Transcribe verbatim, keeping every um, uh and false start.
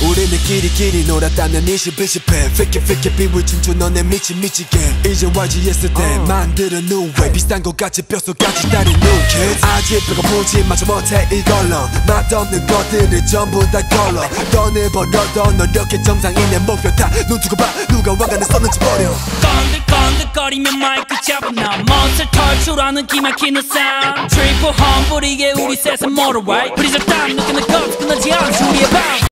우리는 끼리끼리 놀았다면 이십이십해 피키 피키 비울진주 너네 미치 미치게 이제 와이지에스 때 uh. 만드는 new way 비슷한 것 같이 뼛속까지 다른 new kids 아직 배고프지 마저 못해 이걸로 맛없는 것들을 전부 다 걸러 돈을 벌어도 노력해 정상인의 목표 다 눈 두고 봐 누가 와가는 썼는지 버려 건들건들거리면 마이크 잡아 나 멋을 털출하는 기막히는 사운드 트리플 험 뿌리게 우리 셋은 모두 right 우리 적당 느끼는 것 끊어지 않은 우리의 밤